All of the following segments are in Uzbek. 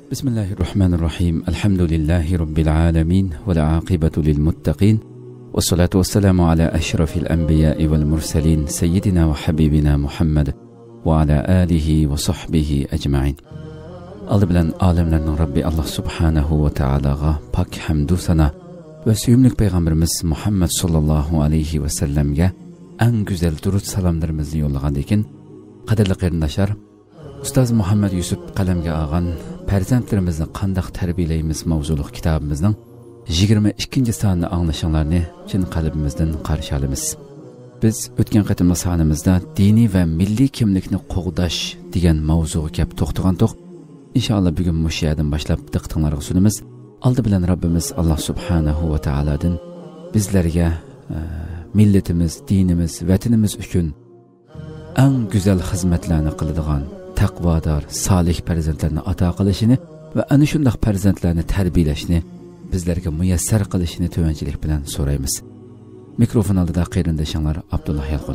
Bismillahirrahmanirrahim. Elhamdülillahi Rabbil alemin. Ve la aqibatu lil muttaqin. Ve salatu ve selamu ala eşrafil enbiyai vel murselin. Seyyidina ve habibina Muhammed. Ve ala alihi ve sahbihi ecma'in. Adı bilen alemlerinin Rabbi Allah subhanahu ve ta'alaga pak hamdu sana ve süyümlük Peygamberimiz Muhammed sallallahu aleyhi ve sellemge en güzel durut salamlarımızı yollagan ekin. Qadirli qarindoshlar, Ustaz Muhammed Yusuf qalamga olgan farzandlarimizni qandoq tarbiylaymiz mavzuliq kitobimizning 22 sonini anglashinglarni chin qalbimizdan qarshi olamiz. Biz o'tgan qatimli sonimizda diniy va milliy kimlikni qo'g'dash degan mavzuga kelib to'xtagandik. İnşallah bugün mush yerdan boshlab diqqatinglarga sunamiz. Aldi bilan Rabbimiz Allah subhanahu va taoladan bizlarga milletimiz, dinimiz, vatanimiz uchun eng güzel xizmatlarni qiladigan taqvodor, solih farzandlarni ato qilishini va ana shunday farzandlarni tarbiyalashni bizlarga muyassar qilishini to'vanchilik bilan so'raymiz. Mikrofon oldida qarindoshlar Abdullah Yalqun.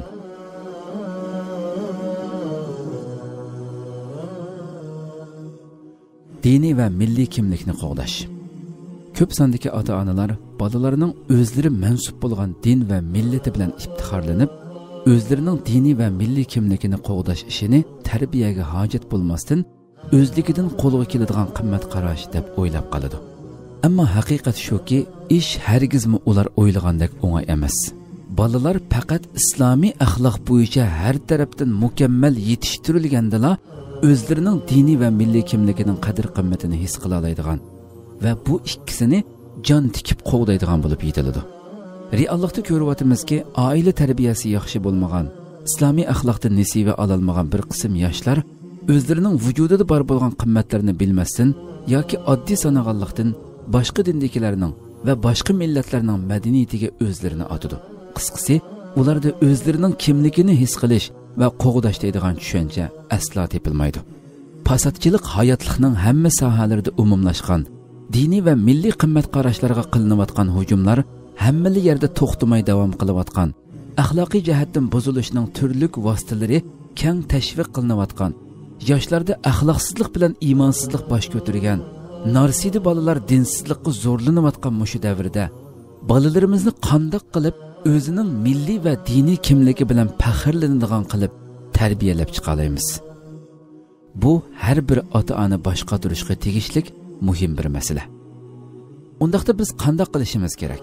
Diniy va milliy kimlikni qo'g'dash. Ko'p sondagi ota-onalar bolalarining o'zlari mansub bo'lgan din va millati bilan iftixorlanib, o'zlarining diniy va milliy kimligini qo'g'dash ishini tarbiyaga hojat bo'lmasdan o'zligidan qo'lga keladigan qimmat qarash deb o'ylab qoladi. Ammo haqiqat shuki, ish hargizmi ular o'ylagandek o'ng'ay emas. Bolalar faqat islomiy axloq bo'yicha har tarafdan mukammal yetishtirilgandala o'zlarining diniy va milliy kimligining qadr-qimmatini his qila oladigan va bu ikkisini jon tikib qo'g'daydigan bo'lib yetiladi. Reallikda ko'ryapmizki, oila tarbiyasi yaxshi bo'lmagan, islomiy axloqdan nasiba ololmagan bir qism yoshlar o'zlarining vujudida bor bo'lgan qimmatlarni bilmasdan yoki oddiy sanag'anlikdan boshqa dindagilarning va boshqa millatlarning madaniyatiga o'zlarini otadi. Qisqasi, ularda o'zlarining kimligini his qilish va qo'g'dash deydigan tushuncha aslo tepilmaydi. Fasodchilik hayotlikning hamma sohalarida umumlashgan, diniy va milliy qimmat qarashlarga qilinayotgan hujumlar hammali yerda to'xtamay davom qilayotgan, axloqiy jihatdan buzilishning turli vositalari keng tashviq qilinayotgan, yoshlarda axloqsizlik bilan iymonsizlik bosh ko'targan, narsidi bolalar dinsizlikka zo'rlanayotgan mushu davrda bolalarimizni qandoq qilib o'zining milliy va diniy kimligi bilan faxrlanadigan qilib tarbiyalab chiqalaymiz. Bu har bir ota-ona bosh qotirishga tegishlik muhim bir masala. Undaqda biz qandoq qilishimiz kerak?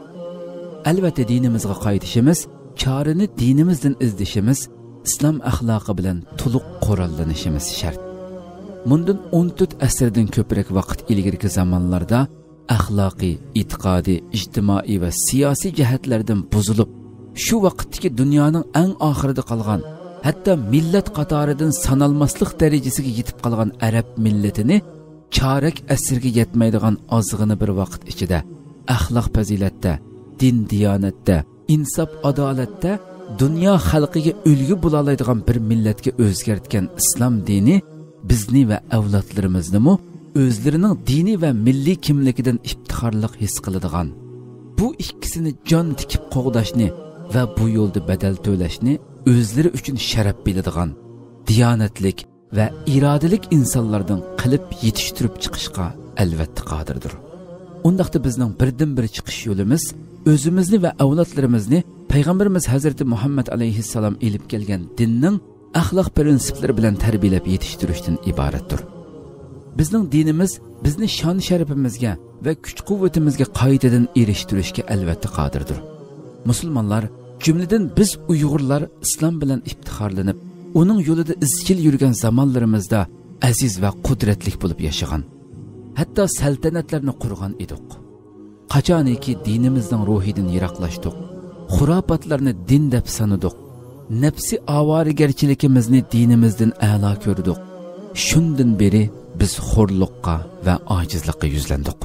Albatta dinimizga qaytishimiz, chorini dinimizdan izdishimiz, islom axloqi bilan to'liq qurollanishimiz shart. Bundan 14 asrdan ko'proq vaqt ilgirki zamonlarda axloqiy, e'tiqodiy, ijtimoiy va siyosiy jihatlardan buzilib, shu vaqtdagi dunyoning eng oxirida qolgan, hatto millat qatoridan sanalmaslik darajasiga yetib qolgan arab millatini chorak asrga yetmaydigan ozg'ina bir vaqt ichida axloq fazilatda, din diyonatda, insof adolatda dunyo xalqiga ulgu bo'la oladigan bir millatga o'zgartgan islom dini bizni va avlodlarimizni o'zlarining diniy va milliy kimligidan iftixorlik his qiladigan, bu ikkisini jon tikib qo'g'dashni va bu yo'lda badal to'lashni o'zlari uchun sharaf biladigan, diyonatlik va irodalik insonlardan qilib yetishtirib chiqishga albatta qodirdir. Undaqda bizning birdan-bir chiqish yo'limiz o'zimizni va avlodlarimizni Payg'ambarimiz Hazrati Muhammad alayhissalom elib kelgan dinning axloq prinsiplari bilan tarbiyalab yetishtirishdan iboratdir. Bizning dinimiz bizni shon sharafimizga va kuch-quvvatimizga qaytadan erishtirishga albatta qodirdir. Musulmonlar, jumladan biz Uyg'urlar islom bilan iftixorlanib, uning yo'lida izchil yurgan zamonlarimizda aziz va qudratli bo'lib yashagan, hatto saltanatlarni qurgan edik. Qachoniki dinimizning ruhidan yiroqlashdik, xurofotlarni din deb sanadik, nafsi avorigarchiligimizni dinimizdan a'lo ko'rdik. Shundan beri biz xo'rliqqa va ojizlikqa yuzlandik.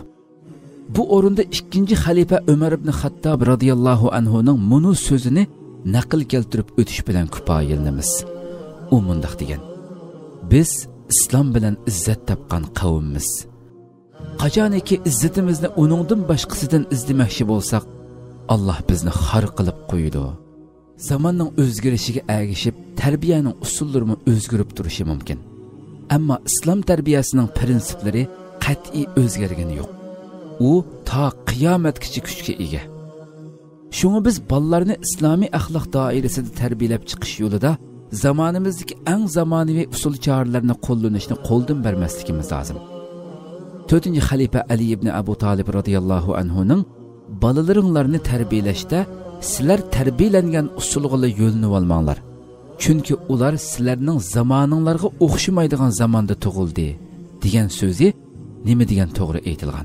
Bu o'rinda 2-xalifa Umar ibn Xattob radhiyallohu anhuning munu so'zini naql keltirib o'tish bilan kifoyalanamiz. U mundaq degan: Biz islom bilan izzat topgan qavmimiz. Qachoniki izzatimizni uningdan boshqasidan izlamoqchi bo'lsak, Alloh bizni xor qilib qo'ydi. Zamonning o'zgarishiga ergishib, tarbiyaning usullarini o'zgarib turishi mumkin. Ammo islom tarbiyasining prinsiplari qat'iy o'zgargani yo'q. U ta qiyomatgacha kuchga ega. Shunga biz bolalarni islomiy axloq doirasida tarbiyalab chiqish yo'lida zamonimizdagi eng zamonaviy usul choralarni qo'llanishni qo'ldan bermasligimiz lozim. 4-xalifa Ali ibn Abu Talib radhiyallohu anhuning bolalaringlarni tarbiyalashda sizlar tarbiyalangan usulga yo'llanib olmanglar. Chunki ular sizlarning zamoninglarga o'xshamaydigan zamonda tug'ildi degan so'zi nima degan to'g'ri aytilgan.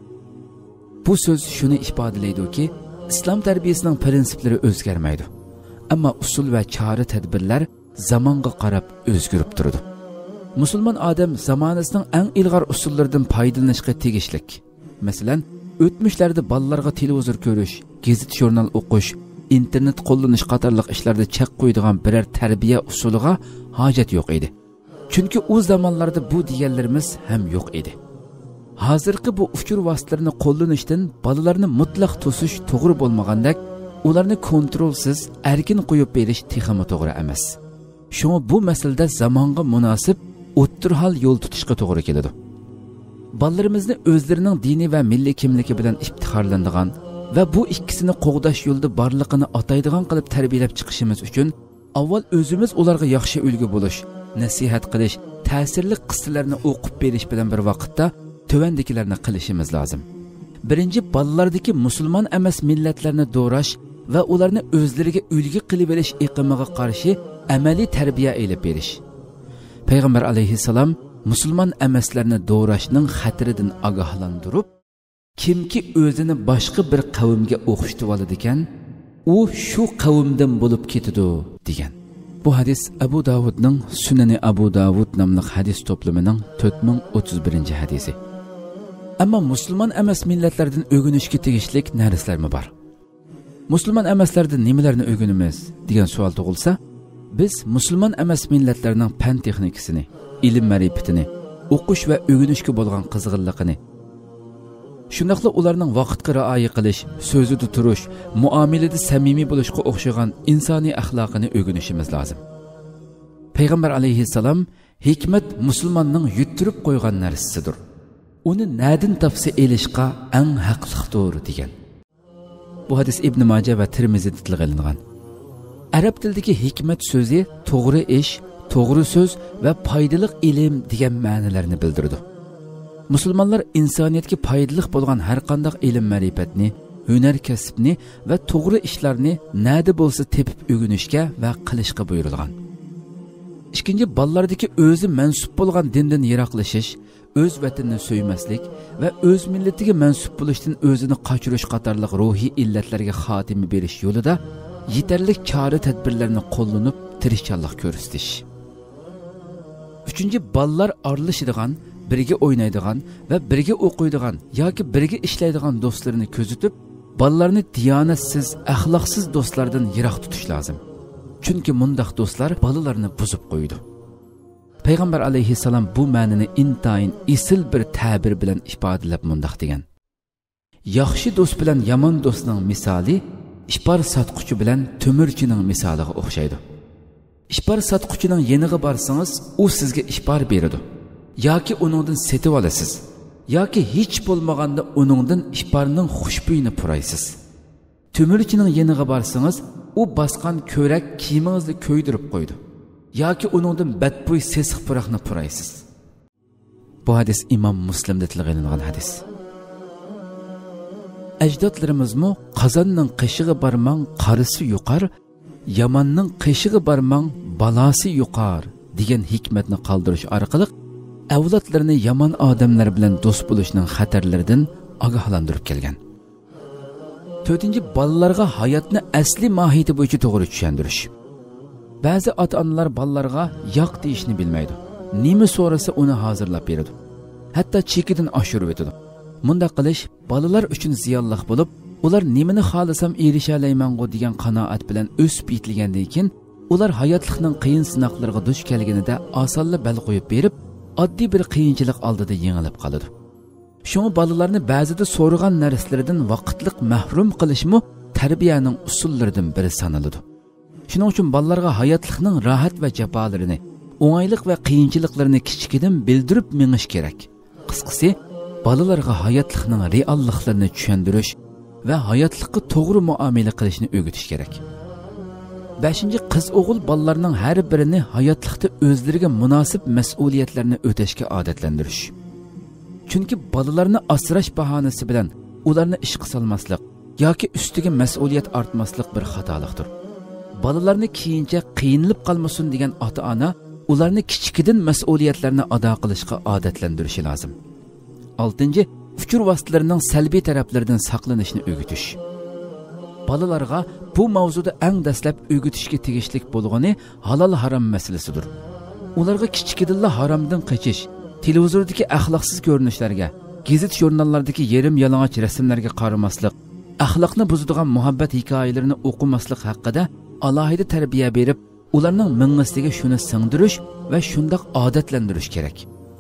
Bu so'z shuni ifodalaydi-ki, islom tarbiyasining prinsiplari o'zgarmaydi. Ammo usul va chora tadbirlar zamonga qarab o'zgarib turadi. Musulmon odam zamonasining eng ilg'or usullaridan foydalanishga tegishlik. Masalan, o'tmishlarda bolalarga televizor ko'rish, gazet jurnal o'qish, internet qo'llanish qatorliq ishlarda chek qo'ydigan biror tarbiya usuliga hojat yo'q edi. Chunki u zamonlarda bu deganlarimiz ham yo'q edi. Hozirgi bu uchur vositalarini qo'llanishdan bolalarni mutlaq to'sish to'g'ri bo'lmagandek, ularni kontrolsiz erkin qo'yib berish texmi to'g'ri emas. Shunga bu masalada zamonga munosib o'ttirhal yo'l tutishga to'g'ri keladi. Bolalarimizni o'zlarining diniy va milliy kimligi bilan iftixorlanadigan va bu ikkisini qo'g'dash yo'lida borligini ataydigan qilib tarbiyalab chiqishimiz uchun avval o'zimiz ularga yaxshi ulgu bo'lish, nasihat qilish, ta'sirli qissalarni o'qib berish bilan bir vaqtda tövendikilarni qilishimiz lozim. Birinchi, bolalardagi musulmon emas millatlarni do'rash va ularni o'zlariga ulgu qilib berish iqimiga qarshi amaliy tarbiya elib berish. Payg'ambar alayhissalom musulmon emaslarni do'rashning xatiridan ogohlantirib, kimki o'zini boshqa bir qavmga o'xshatib oladi ekan, u shu qavmdan bo'lib ketadi degan. Bu hadis Abu Davudning Sunani Abu Davud nomli hadis to'plamining 4031-hadisi. Ammo musulmon emas millatlardan o'rganishga tegishlik narsalarmi bor? Musulmon emaslardan nimalarni o'rganamiz degan savol tug'ilsa, biz musulmon emas millatlarning fan texnikasini, ilm ma'rifatini, o'qish va o'rganishga bo'lgan qiziqarligini, shundaqla ularning vaqtga rioya qilish, so'zida turish, muomalada samimiy bo'lishga o'xshagan insoniy axloqini o'rganishimiz lozim. Payg'ambar alayhissalom hikmat musulmonning yuttirib qo'ygan narsasidir. Uni nadin tafsi elishqa eng haqliqdir degan. Bu hadis Ibn Majah va Tirmizida tilg'ilingan. Arab tilidagi hikmat so'zi to'g'ri ish, to'g'ri so'z va foydali ilm degan ma'nolarni bildiradi. Musulmonlar insoniyatga foydali bo'lgan har qanday ilm ma'rifatni, hunar kasbni va to'g'ri ishlarni nada bo'lsa tepib o'rganishga va qilishga buyurilgan. Ikkinchi, bolalardagi o'zi mansub bo'lgan dindan yiroqlashish, o'z vatanini so'ymaslik va o'z millatiga mansub bo'lishdan o'zini qochirish qatorliq ruhiy illatlarga xotima berish yo'lida yetarli chora tadbirlarni qo'llanib tirishchanlik ko'rsatish. Uchinchi, bolalar aralashadigan, birga o'ynaydigan va birga o'qiydigan yoki birga ishlaydigan do'stlarini ko'zitib, bolalarni diyonatsiz, axloqsiz do'stlardan yiroq tutish lozim. Chunki mundaq do'stlar bolalarni buzib qo'ydi. Payg'ambar alayhissalom bu ma'nini intayin isil bir ta'bir bilan ifodalab mundaq degan. Yaxshi do'st bilan yomon do'stning misoli ishpar sotquchi bilan to'mirchining misoliga o'xshaydi. Ishpar sotquchining yeniga borsangiz, u sizga ishpar beradi. Yoki uningdan setib olasiz, yoki hech bo'lmaganda uningdan ishparning xushbo'yini puraysiz. To'mirchining yeniga borsangiz, u bosgan ko'rak kiyimingizni ko'ydirib qo'ydi. Yoki uningdan badbo'y sesiq puroqni puraysiz. Bu hadis Imom Muslimda tilg'ilingan hadis. Ajdodlarimizmi qozonning qishig'i barmang qarisi yuqar, yomonning qishig'i barmang balasi yuqar degan hikmatni qoldirish orqali avlodlarni yomon odamlar bilan do'st bo'lishning xatarlaridan ogohlantirib kelgan. 4. Bolalarga hayotni asli mohiyati bo'yicha to'g'ri tushuntirish. Ba'zi ota-onalar bolalarga yo'q deyishni bilmaydi. Nima so'rasa uni hozirlab beradi. Hatto chekidan oshirib o'tadi. Bunda qilish bolalar uchun ziyonliq bo'lib, ular nimani xohlasam erisha olmayman-ku degan qanoat bilan o'sib yetilgandan keyin, ular hayotlikning qiyin sinoqlariga duch kelganida osonla bal qo'yib berib, oddiy bir qiyinchilik oldida yengilib qoladi. Shunga bolalarni ba'zida so'ragan narsalardan vaqtliq mahrum qilishmi tarbiyaning usullaridan biri sanaladi. Shuning uchun bolalarga hayotlikning rohat va jafolarini, o'ng'aylik va qiyinchiliklarni kichikdan bildirib menish kerak. Qisqasi, balalarga hayotlikning realliklarini tushuntirish va hayotlikqa to'g'ri muomala qilishni o'rgatish kerak. 5. Qiz o'g'il balalarning har birini hayotlikda o'zlariga munosib mas'uliyatlarni o'tashga odatlantirish. Chunki balalarni asrash bahonasi bilan ularni ishga solmaslik yoki ustiga mas'uliyat ortmaslik bir xatolikdir. Balalarni keyincha qiynalib qolmasin degan ota-ona ularni kichikidan mas'uliyatlarni ado qilishga odatlantirishi lozim. 6. Uchur vositalarining salbiy taraflaridan saqlanishni o'rgatish. Balalarga bu mavzuda eng dastlab o'rgatishga tegishlik bo'lgani halol harom masalasidir. Ularga kichikidilla haromdan qochish, televizordagi axloqsiz ko'rinishlarga, gazet jurnallardagi yerim yalang'och rasmlarga qaramaslik, axloqni buzadigan muhabbat hikoyalarini o'qimaslik haqida alohida tarbiya berib, ularning ming'isiga shuni singdirish va shundoq odatlantirish kerak.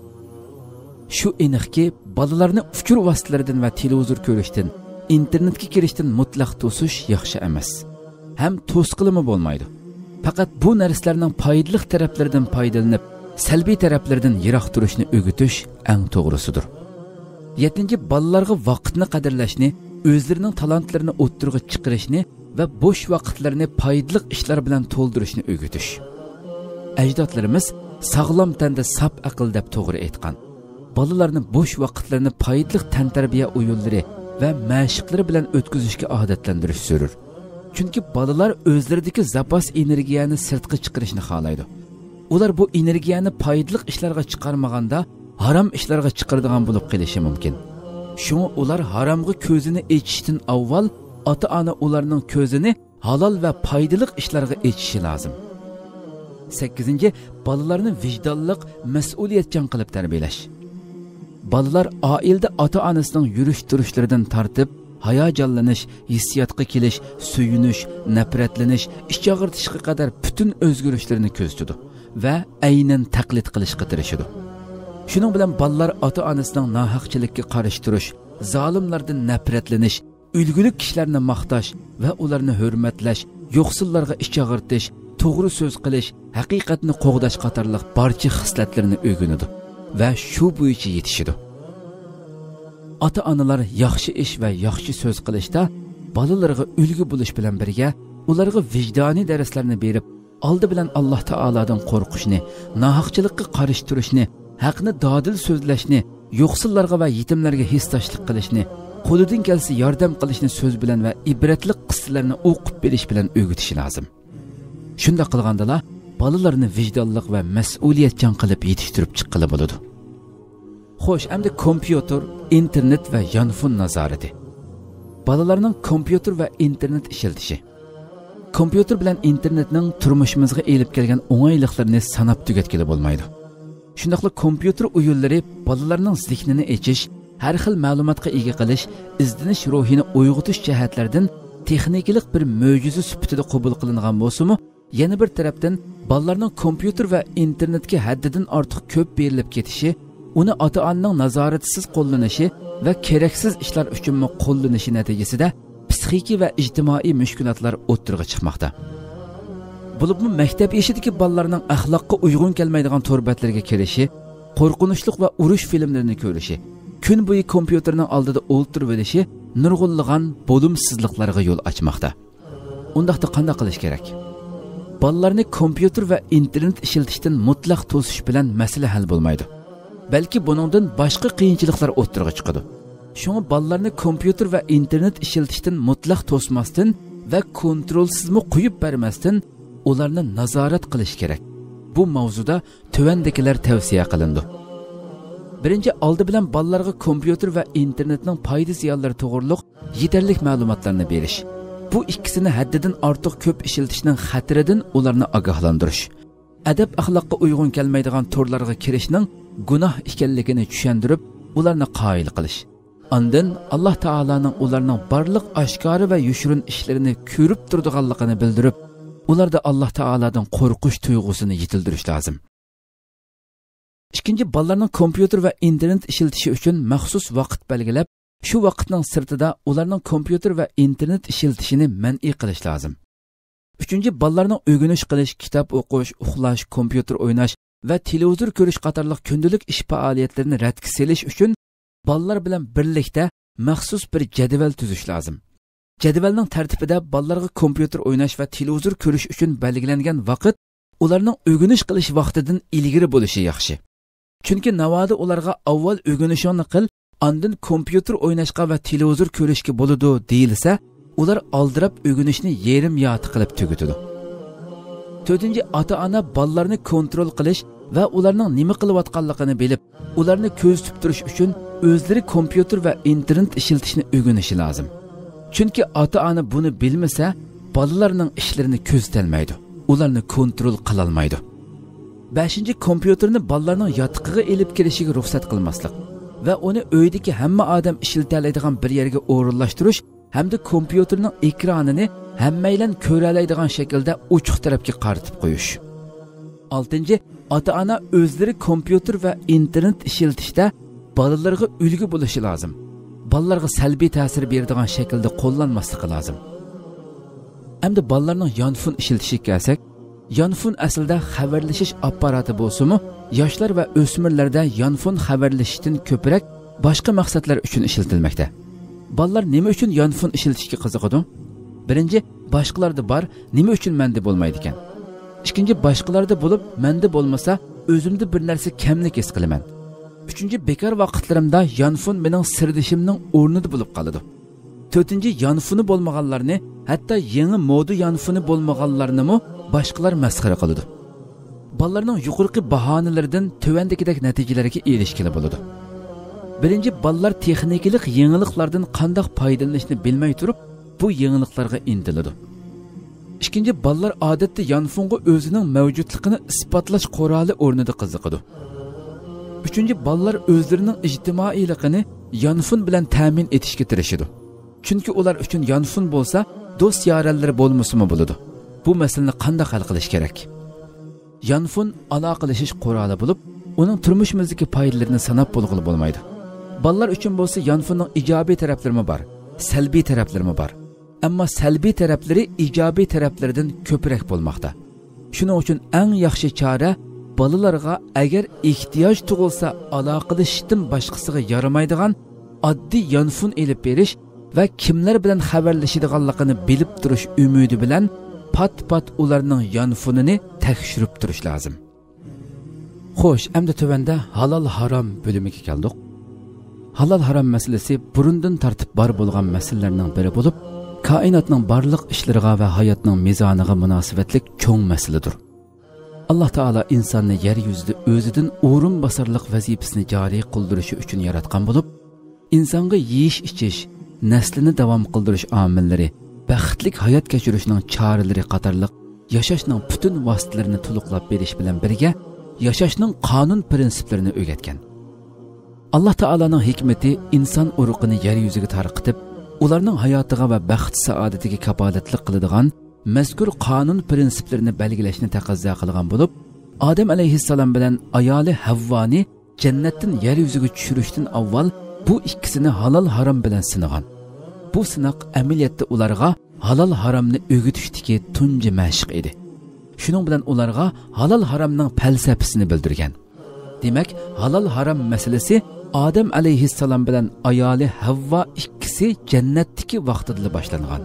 Shu aniqki, balalarni uchur vositalaridan va televizor ko'rishdan, internetga kirishdan mutlaq to'sish yaxshi emas. Ham to'sqilimi bo'lmaydi. Faqat bu narsalarning foydali taraflaridan foydalanib, salbiy taraflaridan yiroq turishni o'rgatish eng to'g'risidir. 7. Balalarga vaqtni qadrlashni, o'zlarining talantlarini o'ttirg'a chiqarishni va bo'sh vaqtlarini foydali ishlar bilan to'ldirishni o'rgatish. Ajdodlarimiz sog'lom tanda sap aql deb to'g'ri aytgan. Balalarni bo'sh vaqtlarini foydali tantarbiya o'yinlari va mashqlari bilan o'tkazishga odatlantirish zarur. Chunki balalar o'zlaridagi zapas energiyani sirtqa chiqarishni xohlaydi. Ular bu energiyani foydali ishlarga chiqarmaganda harom ishlarga chiqaradigan bo'lib qolishi mumkin. Shunga ular haromga ko'zini ochishdan avval ota-ona ularning ko'zini halol va foydali ishlarga ochishi lozim. 8. Balalarni vijdonliq, mas'uliyatchan qilib tarbiyalash. Balalar oilada ota-onasining yurish-turishlaridan tortib, hayajonlanish, hissiyotga kelish, suyunish, nafratlanish, ish og'irtishga qadar butun o'zgarishlarni ko'zladi va aynan taqlid qilishga tirishadi. Shuning bilan balalar ota-onasining nohaqchilikka qarshi turish, zolimlardan nafratlanish, ulgulik kishilarni maqtash va ularni hurmatlash, yo'qsillarga ish og'irtish, to'g'ri so'z qilish, haqiqatni qo'g'dash qatorliq barcha xislatlarni o'rganadi va shu bo'yicha yetishadi. Ota-onalar yaxshi ish va yaxshi so'z qilishda balalarga ulgu bo'lish bilan birga ularga vijdoniy darslarni berib, oldi bilan Alloh taoladan qo'rqishni, nohaqchilikka qarshi turishni, haqni dodil so'zlashni, yo'qsillarga va yetimlarga histoshlik qilishni, qo'lidan kelsa yordam qilishni so'z bilan va ibratli qissalarni o'qib berish bilan o'rgatish lozim. Shunda qilgandala balalarni vijdonliq va mas'uliyatchan qilib yetishtirib chiqqili bo'ladi. Xo'sh, endi kompyuter, internet va yonfon nazorati. Balalarning kompyuter va internet ishiltishi. Kompyuter bilan internetning turmushimizga elib kelgan o'ng'ayliklarini sanab tugatgili bo'lmaydi. Shundaqla kompyuter o'yinlari balalarning zihnini echish, har xil ma'lumotga ega qilish, izdinish ruhini uyg'otish jihatlardan texnikalik bir mo'jiza sifatida qabul qilingan bo'lsa-mu, yana bir tarafdan balalarning kompyuter va internetga haddidan ortiq ko'p berilib ketishi, uni ota-onaning nazoratisiz qo'llanishi va keraksiz ishlar uchun qo'llanishi natijasida psixik va ijtimoiy mushkulotlar o'ttirg'a chiqmoqda. Bo'libmi maktab yoshidagi balalarning axloqqa uyg'un kelmaydigan torbatlarga kirishi, qo'rqinchli va urush filmlarini ko'rishi, kun bo'yi kompyuterning oldida o'ltirib olishi nurg'unlagan bo'limsizliklarga yo'l ochmoqda. Undaqda qanday qilish kerak? Balalarni kompyuter va internet ishlatishdan mutlaq to'sish bilan masala hal bo'lmaydi. Balki buningdan boshqa qiyinchiliklar o'ttirg'a chiqadi. Shunga balalarni kompyuter va internet ishlatishdan mutlaq to'smasdan va kontrolsizmi qo'yib bermasdan ularni nazorat qilish kerak. Bu mavzuda tuvandagilar tavsiya qilindi. Birinchi, oldi bilan balalarga kompyuter va internetning foyda ziyonlari to'g'riliq yetarli ma'lumotlarni berish. Bu ikkisini haddidan ortiq ko'p ishlatishning xatiridan ularni ogohlantirish. Adab axloqqa uyg'un kelmaydigan torlarga kirishning gunoh ekanligini tushuntirib, ularni qoyil qilish. Ondan Alloh taolaning ularning barliq oshkora va yushirin ishlarini ko'rib turadiganligini bildirib, ularda Alloh taoladan qo'rqish tuyg'usini yetildirish lozim. Ikkinchi, balalarning kompyuter va internet ishlatishi uchun maxsus vaqt belgilab, shu vaqtning sirtida ularning kompyuter va internet ishlatishini man'iy qilish lozim. Uchinchi, balalarning o'rganish qilish, kitob o'qish, uxlash, kompyuter o'ynash va televizor ko'rish qatorliq kundalik ish faoliyatlarini radga selish uchun bolalar bilan birlikda maxsus bir jadval tuzish lozim. Jadvalning tartibida bolalarga kompyuter o'ynash va televizor ko'rish uchun belgilangan vaqt ularning o'rganish qilish vaqtidan ilgari bo'lishi yaxshi. Chunki navoda ularga avval o'rganishni qil, ondan kompyuter o'ynashga va televizor ko'rishga bo'ladi deyilsa, ular oldirab o'rganishni yerim yot qilib tugatadi. 4. Ota-ona bolalarni kontrol qilish va ularning nima qilayotganligini bilib, ularni ko'z tutib turish uchun o'zlari kompyuter va internet ishlatishni o'rganishi lozim. Chunki ota-ona buni bilmasa, bolalarning ishlarini ko'ztalmaydi, ularni kontrol qila olmaydi. 5. Kompyuterni bolalarning yotiqiga elib kelishiga ruxsat qilmaslik va uni uydagi hamma odam ishlata oladigan bir yerga o'rinlashtirish hamda kompyuterning ekranini hammaylan ko'ra oladigan shaklda ochiq tarafga qaratib qo'yish. 6. Ota-ona o'zlari kompyuter va internet ishlatishda bolalarga ulgu bo'lishi lozim. Bolalarga salbiy ta'sir beradigan shaklda qo'llanmasligi lozim. Hamda bolalarning yonfon ishlatishiga kelsak, yonfon aslida xabarlashish apparati bo'lsa-mu, yoshlar va o'smirlarda yonfon xabarlashishdan ko'proq boshqa maqsadlar uchun ishlatilmoqda. Bolalar nima uchun yonfon ishlatishga qiziqadi? 1. Boshqalarda bor, nima uchun menda bo'lmaydi ekan? 2. Boshqalarda bo'lib, menda bo'lmasa, o'zimda bir narsa kamlik his qilaman. 3. Bekar vaqtlarimda yonfon mening sirdishimning o'rnida bo'lib qoladi. 4. Yonfoni bo'lmaganlarni, hatto yangi moda yonfoni bo'lmaganlarni boshqalar masxara qiladi. Bolalarning yuqorqi bahonalaridan tövandagidek natijalarga erishgili bo'ladi. 1. Bolalar texnikalik yangiliklardan qanday foydalanishni bilmay turib, bu yangiliklarga intiladi. 2. Bolalar odatda yonfonga o'zining mavjudligini isbotlash quroli o'rnida qiziqadi. 3. Bolalar o'zlarining ijtimoiyligini yonfon bilan ta'min etishga tirishadi. Chunki ular uchun yonfon bo'lsa, do'st yoranlari bo'lmasimi bo'ladi. Bu masalani qanday hal qilish kerak? Yonfon aloqalashish quroli bo'lib, uning turmushimizdagi foydalarini sanab bo'lg'ili bo'lmaydi. Bolalar uchun bo'lsa yonfonning ijobiy taraflari bor, salbiy taraflari bor. Ammo salbiy taraflari ijobiy taraflaridan ko'proq bo'lmoqda. Shuning uchun eng yaxshi chora bolalarga agar ehtiyoj tug'ilsa aloqalashishdan boshqasiga yaramaydigan oddiy yonfon elib berish va kimlar bilan xabarlashadiganligini bilib turish umidi bilan pat-pat ularning yonfonini tekshirib turish lozim. Xo'sh, endi tövanda halol harom bo'limiga keldik. Halol harom masalasi burundan tartib bor bo'lgan masalalarning biri bo'lib, koinotning barliq ishlariga va hayotning mezoniga munosabatlik cho'ng masaladir. Alloh taolo insonni yer yuzida o'zidan o'rin bosarlik vazifasini joriy qildirishi uchun yaratgan bo'lib, insonga yeyish-ichish, naslini davom qildirish omillari, baxtlik hayot kechirishning choralari qatorliq yashashning butun vositalarini to'liqlab berish bilan birga yashashning qonun prinsiplarini o'rgatgan. Alloh taoloning hikmati inson urug'ini yer yuziga tarqitib, ularning hayotiga va baxt saodatiga kafolatlik qiladigan mazkur qonun prinsiplarini belgilashni taqozo qilgan bo'lib, Odam alayhissalom bilan ayoli Havvoni jannatdan yer yuziga tushirishdan avval bu ikkisini halol harom bilan sinagan. Bu sinoq amaliyotda ularga halol haromni o'rgatishdagi tunji mashq edi. Shuning bilan ularga halol haromning falsafasini bildirgan. Demak, halol harom masalasi Odam alayhissalom bilan ayoli Havvo ikkisi jannatdagi vaqtida boshlangan.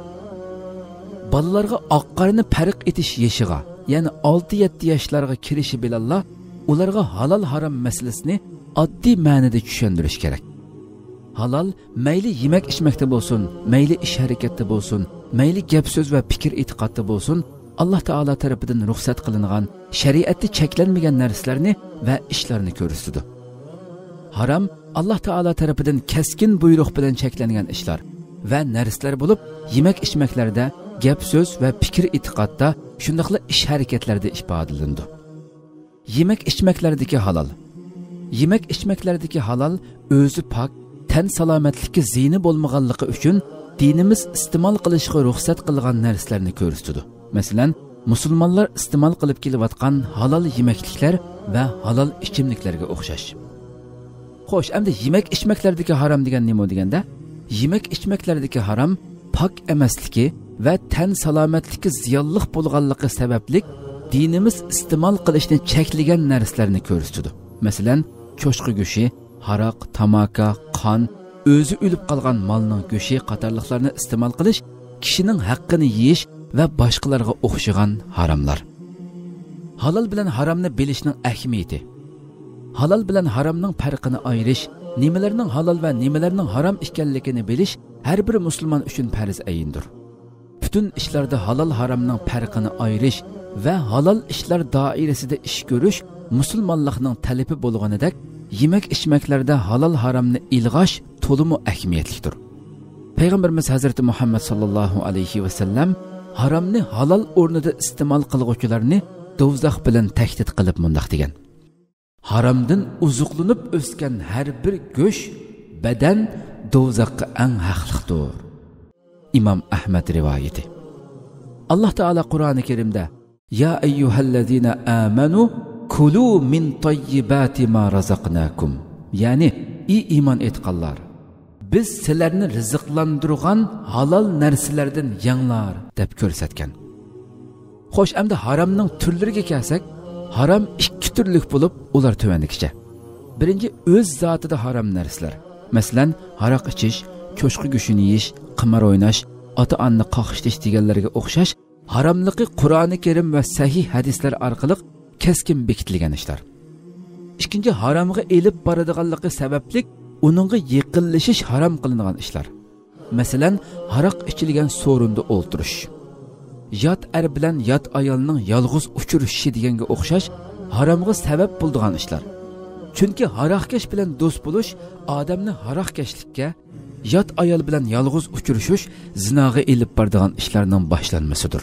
Bolalarga oqqarni farq etish yeshiga, ya'ni 6-7 yoshlarga kirishi bilan ularga halol harom masalasini oddiy ma'noda tushuntirish kerak. Halol mayli yemak ichmakda bo'lsin, mayli ish harakatda bo'lsin, mayli gap so'z va fikr e'tiqodda bo'lsin, Alloh taolo tarafidan ruxsat qilingan, shariatda cheklanmagan narsalarni va ishlarni ko'rsatdi. Harom Alloh taolo tarafidan keskin buyruq bilan cheklangan ishlar va narsalar bo'lib, yemak ichmaklarda, gap so'z va fikr e'tiqodda, shundaqla ish harakatlarda ifodalandi. Yemak ichmaklardagi halol. Yemak ichmaklardagi halol o'zi pok, tan salomatlikka ziyni bo'lmaganligi uchun dinimiz iste'mol qilishga ruxsat qilgan narsalarni ko'rsatdi. Masalan, musulmonlar iste'mol qilib kelayotgan halol yemakliklar va halol ichimliklarga o'xshash. Xo'sh, endi yemak ichmaklardagi harom degan nima deganda? Yemak ichmaklardagi harom pok emasligi va tan salomatlikka ziyonli bo'lganligi sababli dinimiz iste'mol qilishni cheklagan narsalarni ko'rsatdi. Masalan, cho'chqa go'shi, haraq, tamaka, qon, o'zi o'lib qolgan molning go'shi qatorliqlarni iste'mol qilish kishining haqqini yeyish va boshqalarga o'xshagan haromlar. Halol bilan haromni bilishning ahamiyati. Halol bilan haromning farqini ayirish, nimalarning halol va nimalarning harom ekanligini bilish har bir musulmon uchun farz ayindir. Bütün ishlarda halol haromning farqini ayirish va halol ishlar doirasida ish ko'rish musulmonlikning talabi bo'lganidek, yemak-ichmaklarda halol haromni ilg'ash to'liq ahamiyatlidir. Payg'ambarimiz Hazrati Muhammad sallallohu alayhi va sallam haromni halol o'rnida iste'mol qiluvchilarni do'zax bilan tahdid qilib mundaq degan: haromdan uzuqlanib o'sgan har bir go'sht, badan do'zaxga eng haqliqdir. İmam Ahmad rivoyati. Alloh taolo Qur'oni Karimda: "Ya ayyuhallazina amanu kulu min tayyibati ma razaqnakum." Ya'ni, ey iymon etganlar, biz sizlarni rizqlantirgan halol narsalardan yanglar deb ko'rsatgan. Xo'sh, endi haromning turlariga kelsak, harom ikki turlik bo'lib, ular tuvandikicha. Birinchi, o'z zotida harom narsalar. Masalan, haroq ichish, cho'chqa go'shini yeyish, qimar o'ynash, ota-onani qoqishtish deganlarga o'xshash haromligi Qur'oni Karim va sahih hadislar orqali keskin bekitilgan ishlar. Ikkinchi, haromga elib boradiganligi sababli uningga yaqinlashish harom qilingan ishlar. Masalan, haroq ichilgan so'rinda o'ltirish, yot er bilan yot ayolning yolg'iz uchrashishi deganga o'xshash haromga sabab bo'ladigan ishlar. Chunki haroqkesh bilan do'st bo'lish odamni haroqkashlikka, yot ayol bilan yolg'iz uchrashish zinoga elib boradigan ishlarning boshlanmasidir.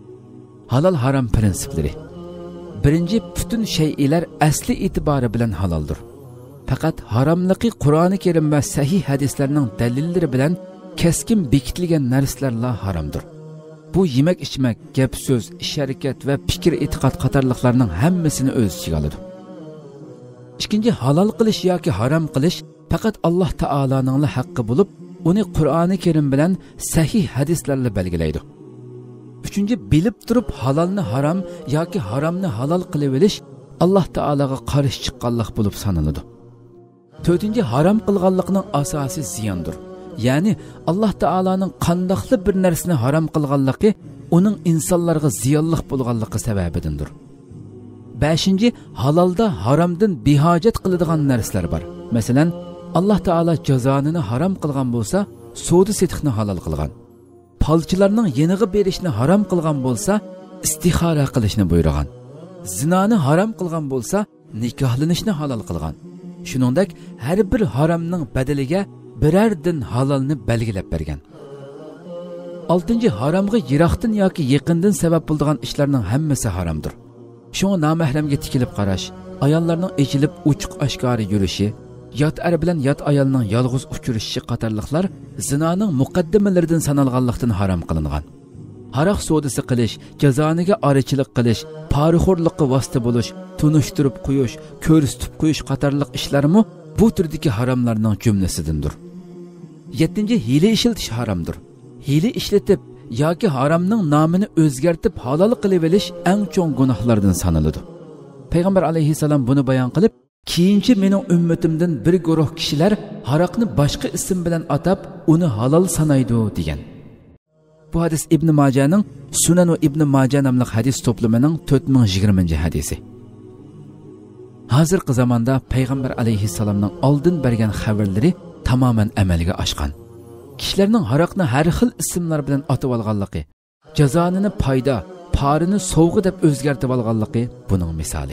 Halol harom prinsiplari. Birinchi, bütün shaylar asli e'tibori bilan haloldir. Faqat haromligi Qur'oni Karim va sahih hadislarning dalillari bilan keskin bekitilgan narsalarla haromdir. Bu yemak-ichmak, gap-so'z, ish-harakat va fikr-e'tiqod qatorliqlarning hammasini o'z ichiga oladi. Ikkinchi, halol qilish yoki harom qilish faqat Alloh taolaning haqqi bo'lib, uni Qur'oni Karim bilan sahih hadislarla belgilaydi. Üçüncü, bilib turib halolni harom yoki haromni halol qilib olish Alloh taolaga qarshi chiqqanlik bo'lib sanaladi. To'rtinchi, harom qilganlikning asosiy ziyondir. Ya'ni Alloh taolaning qandoqli bir narsani harom qilganligi uning insonlarga ziyonli bo'lganligi sababidandir. Beshinchi, halolda haromdan behojat qiladigan narsalar bor. Masalan, Alloh taolo jazonini harom qilgan bo'lsa, savdo setiqni halol qilgan. Palchilarning yeniga berishni harom qilgan bo'lsa, istixora qilishni buyurgan. Zinoni harom qilgan bo'lsa, nikohlanishni halol qilgan. Shuningdek, har bir haromning badaliga birardan halolni belgilab bergan. 6. Haromga yiroqdan yoki yaqindan sabab bo'ladigan ishlarning hammasi haromdir. Shunga nomahramga tikilib qarash, ayollarning echilib uchiq oshkora yurishi, yot er bilan yot ayolning yolg'iz uchrashishi qatorliqlar zinoning muqaddimalaridan sanalganlikdan harom qilingan. Haroq savdosi qilish, jazoniga orichilik qilish, poraxo'rlikqa vosita bo'lish, tunishtirib qo'yish, ko'rsatib qo'yish qatorliq ishlarmi bu turdagi haromlarning jumlasidandir. 7. Hiyla ishiltish haromdir. Hiyla ishlatib yoki haromning nomini o'zgartib halol qilib olish eng cho'ng gunohlardan sanaladi. Payg'ambar alayhisalom buni bayon qilib, keyinchi mening ummatimdan bir guruh kishilar haroqni boshqa ism bilan atab, uni halol sanaydi degan. Bu hadis Ibn Majahning Sunan va Ibn Majah nomli hadis to'plamining 4020-hadisi. Hozirgi zamonda Payg'ambar alayhisalomning oldin bergan xabarlari tamoman amalga oshgan. Kishilarning haroqni har xil ismlar bilan atib olganligi, jazonini foyda, parini sovg'i deb o'zgartib olganligi buning misoli.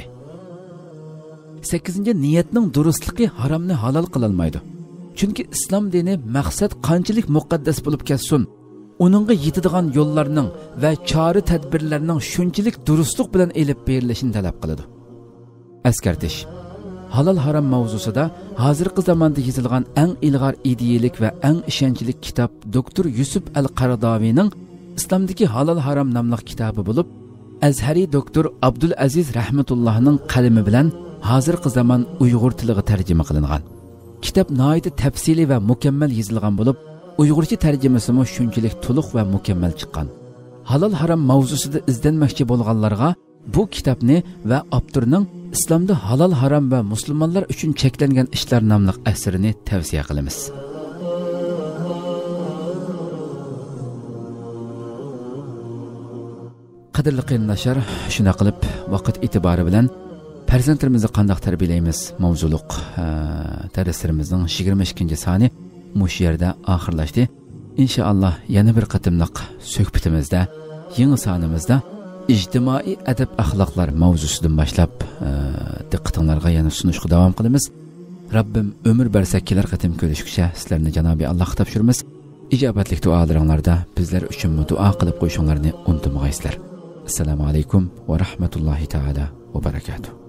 8. Niyatning durustligi haromni halol qilolmaydi. Chunki islom dini maqsad qanchalik muqaddas bo'lib ketsin, uningga yetadigan yo'llarning va chora tadbirlarning shunchalik durustlik bilan elib berilishini talab qiladi. Askartish. Halol harom mavzusida hozirgi zamonda yozilgan eng ilg'or idealik va eng ishonchli kitob Dr. Yusuf al-Qaradavining Islomdagi halol harom nomli kitobi bo'lib, Azhari Dr. Abdul Aziz rahmatullohning qalami bilan hozirgi zamon Uyg'ur tiliga tarjima qilingan. Kitob nihoyat tafsili va mukammal yozilgan bo'lib, Uyg'urcha tarjimasi shunchalik to'liq va mukammal chiqqan. Halol harom mavzusida izlanmoqchi bo'lganlarga bu kitobni va avtorining islomda halol harom va musulmonlar uchun cheklangan ishlar nomli asrini tavsiya qilamiz. Qadrli qarindoshlar, shuna qilib vaqt e'tibori bilan farzandlarimizni qanday tarbiyalaymiz mavzuliq darslarimizning 22-soni mush yerda oxirlashdi. İnşallah yana bir qatimliq suhbatimizda, yangi sonimizda ijtimoiy adab axloqlar mavzusidan boshlab diqqatingizga yana sunishga davom qilamiz. Rabbim ömür bersa kelar qatim ko'rishguncha sizlarni Janobi Allohga topshiramiz. Ijobatli duolaringlarda bizlar uchun duo qilib qo'yishinglarni unutmaysizlar. Assalomu alaykum va rahmatullohi taala va barakatuh.